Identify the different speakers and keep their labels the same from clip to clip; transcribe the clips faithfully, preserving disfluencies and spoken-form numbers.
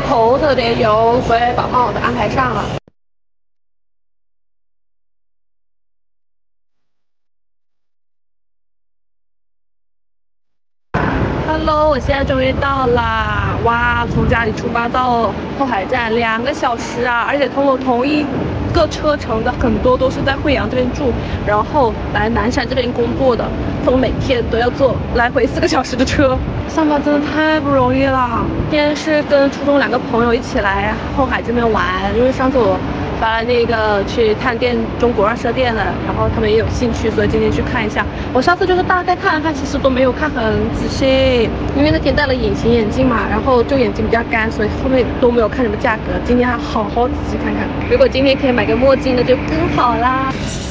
Speaker 1: 头特别油，所以把帽子安排上了。Hello， 我现在终于到啦！哇，从家里出发到后海站两个小时啊，而且通过同一个车程的很多都是在惠阳这边住，然后来南山这边工作的，他们每天都要坐来回四个小时的车，上班真的太不容易了。今天是跟初中两个朋友一起来后海这边玩，因为上次我发了那个去探店中国二奢店的，然后他们也有兴趣，所以今天去看一下。我上次就是大概看了看，其实都没有看很仔细，因为那天戴了隐形眼镜嘛，然后就眼睛比较干，所以后面都没有看什么价格。今天还好好仔细看看，如果今天可以买个墨镜，那就更好啦。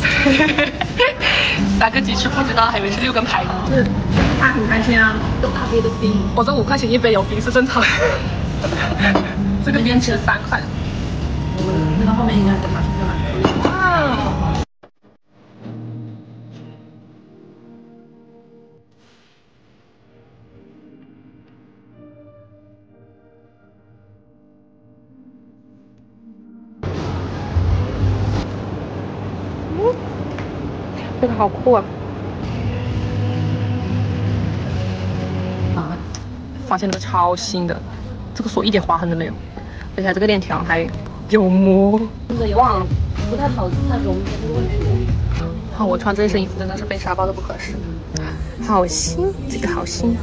Speaker 1: 打个鸡翅不知道，还以为是六根排骨。是，它很开心啊，有咖啡的冰。我这五块钱一杯有冰是正常。这个边吃三块。那个后面应该等马上就来。哇！嗯，这个好酷啊！啊，发现了个超新的，这个锁一点划痕都没有，而且这个链条还有膜。真的也忘了，不太好，太容易这个问题。好，我穿这身衣服真的是被沙包都不合适。好新，这个好新。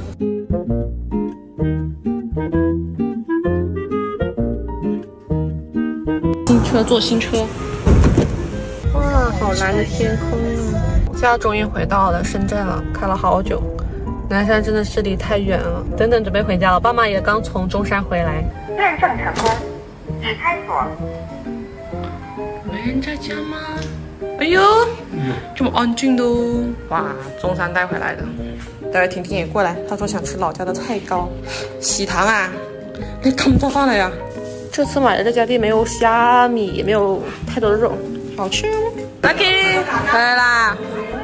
Speaker 1: 新车坐新车。哇，好蓝的天空啊！现在终于回到了深圳了，开了好久。南山真的是离太远了，等等准备回家了。爸妈也刚从中山回来。
Speaker 2: 认证成功，已开锁。
Speaker 1: 没人在家吗？哎呦，这么安静的哦！哇，中山带回来的。待会婷婷也过来，她说想吃老家的菜糕。喜糖啊，你咁多翻来呀？这次买的这家店没有虾米，也没有太多的肉，好吃哦。Lucky 回来啦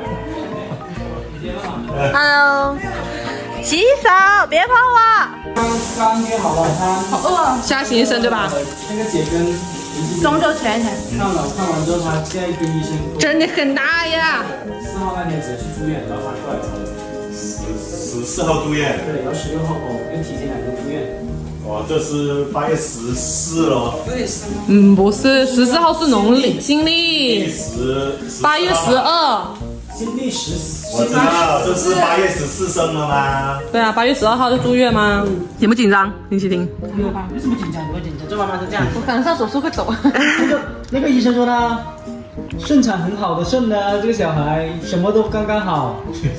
Speaker 1: ！Hello， 洗手，别碰我。
Speaker 3: 刚刚约好了，他
Speaker 1: 好饿啊！下星期生对吧？
Speaker 3: 那个姐跟
Speaker 1: 中秋前一天
Speaker 3: 看了，看完之后，他现在跟医生
Speaker 1: 真的很大呀。
Speaker 3: 四号那天只能去住院，然后他过来找我。
Speaker 4: 十十四号住院。
Speaker 3: 对，然后十六号哦，跟提前两天住院。
Speaker 4: 哇，这是八月十四了。
Speaker 1: 嗯，不是，十四号是农历新历。
Speaker 4: 十
Speaker 1: 八月十二。
Speaker 3: 新历十，
Speaker 4: 我知道，这是八月十四生了吗？
Speaker 1: 对啊，八月十二号就住院吗？紧不紧张？林启婷？
Speaker 3: 没有吧？为什么紧张？不会紧张，做妈妈是这样。
Speaker 1: 我可能上手术会抖。
Speaker 3: 那个那个医生说他肾产很好的肾呢，这个小孩什么都刚刚好。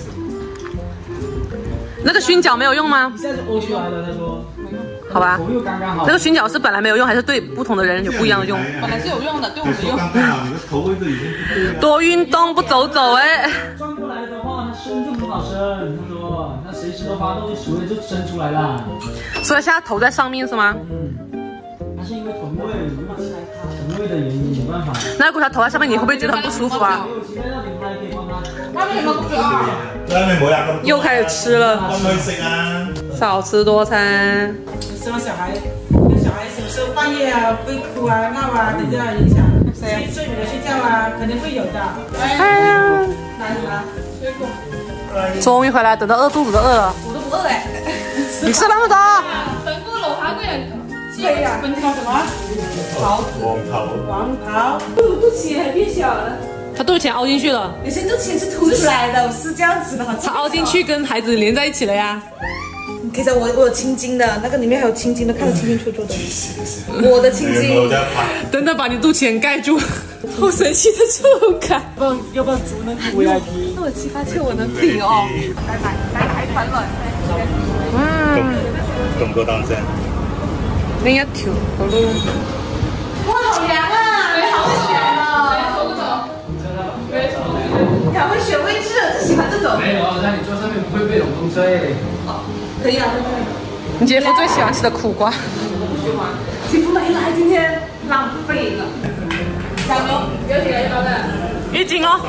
Speaker 1: 那个熏脚没有用吗？
Speaker 3: 一下就屙出来了，他说。
Speaker 1: 好吧，
Speaker 3: 头又刚刚好。
Speaker 1: 那个熏脚是本来没有用，还是对不同的人有不一样的用？本来是有用的，对我们用。
Speaker 4: 刚刚好，你的头位都已经不对了。
Speaker 1: 多运动不走走哎。
Speaker 3: 转过来的话，他生就很好生。他说，那随时的话都熟了就生出来了。
Speaker 1: 所以现在头在上面是吗？
Speaker 3: 嗯，那是因为臀位，如果是臀位的原因，没办法。
Speaker 1: 那如果他头在上面，你会不会觉得很不舒服啊？
Speaker 3: 没有其他药品，他还可以帮他。
Speaker 1: 他为什么不吃啊？
Speaker 4: 那边磨牙咁。
Speaker 1: 又开始吃了。
Speaker 4: 可唔可以食啊？
Speaker 1: 少吃多餐。
Speaker 5: 生小孩，那小孩有时候半夜啊会哭啊闹啊，等这样影响睡睡不着睡觉啊，肯定会有的。
Speaker 1: 哎呀，
Speaker 5: 来什么？水果。
Speaker 1: 终于回来，等到饿肚子都饿了。
Speaker 5: 我都不饿哎。
Speaker 1: 你吃那么多？
Speaker 5: 本部楼下个人。对呀。本叫什么？
Speaker 4: 桃。黄桃。
Speaker 5: 黄桃。肚肚脐还变小了。
Speaker 1: 他肚脐凹进去了。
Speaker 5: 有些肚脐是凸出来的，是这样子的，好。
Speaker 1: 他凹进去跟孩子连在一起了呀。
Speaker 5: 可以找我，我有青筋的，那个里面还有青筋的，看得清清楚楚的。我的青筋，
Speaker 1: 真的把你肚脐盖住，好神奇的触感。
Speaker 3: 要不要要不要租那个 V I P？
Speaker 1: 那我七八千我能顶哦。来买，来排团了。哇，
Speaker 4: 咁多單聲。
Speaker 1: 另一條好咯。
Speaker 5: 哇，好凉啊！你好会选啊！走不走？你还会选位置，就喜欢这种。
Speaker 3: 没有，让你坐上面不会被冷风吹。
Speaker 5: 可以啊，
Speaker 1: 你姐夫最喜欢吃的苦瓜。
Speaker 5: 我不喜欢。姐夫没来，今天浪费了。小牛，有几个要的？
Speaker 1: 一斤哦。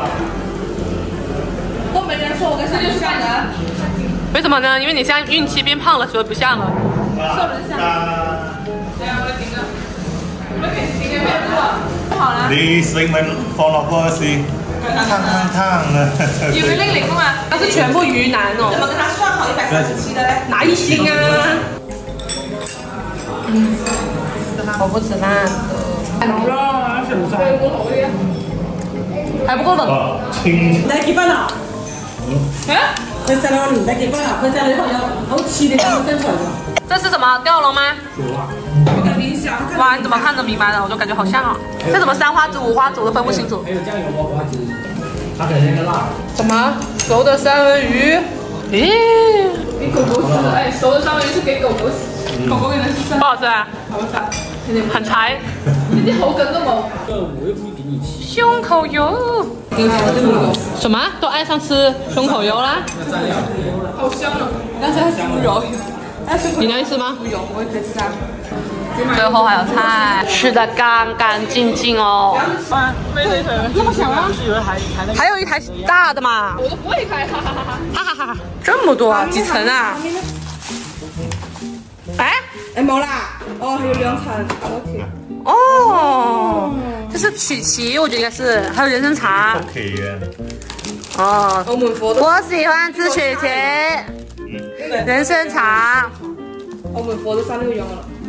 Speaker 5: 都没人说我跟小牛像的。
Speaker 1: 为什么呢？因为你现在孕期变胖了，所以不像了。
Speaker 5: 瘦人像。对啊。
Speaker 4: 你食物放落嗰時，燙燙燙啊！
Speaker 1: 要佢拎嚟噶嘛？它是全部魚腩哦。
Speaker 5: 怎麼跟他算好一百三十七的嘞？
Speaker 1: 哪一星啊？嗯，我不吃辣的。還不夠冷。
Speaker 4: 哦，清。
Speaker 5: 你幾分啊？啊？佢細佬唔使幾分啊？佢細佬有好似你咁嘅身材㗎。
Speaker 1: 這是什麼吊龍嗎？哇，你怎麼看得明白的？我就感覺好像哦。這什麼三花煮、五花煮都分不清楚。
Speaker 3: 還有醬油花花枝，它的那個辣。
Speaker 1: 什麼熟的三文魚？咦，
Speaker 6: 給狗狗吃，哎，熟的三文魚是給狗狗吃，狗狗給它吃。
Speaker 1: 不好吃啊？
Speaker 6: 好吃，
Speaker 1: 很柴。
Speaker 6: 你啲口感都冇。
Speaker 3: 這個我又不會給你吃。
Speaker 1: 胸口油。什麼？都愛上吃胸口油啦？
Speaker 6: 好香啊！但是它豬油。
Speaker 1: 你願意吃嗎？
Speaker 6: 豬油，我也可以吃它。
Speaker 1: 最後還有菜，吃得乾乾淨淨哦。
Speaker 6: 那麼小啊？
Speaker 1: 還有一台大的嘛。
Speaker 6: 我都不會開，哈哈哈哈！
Speaker 1: 哈哈哈哈！這麼多啊？幾層啊？哎？
Speaker 5: 哎冇啦，哦還有兩層 ，OK。
Speaker 1: 哦，這是曲奇，我覺得應該是，還有人參茶。
Speaker 4: OK 嘅。
Speaker 1: 哦，
Speaker 5: 澳門貨都。
Speaker 1: 我喜歡吃曲奇，人參茶。
Speaker 5: 澳門貨都三六樣啦。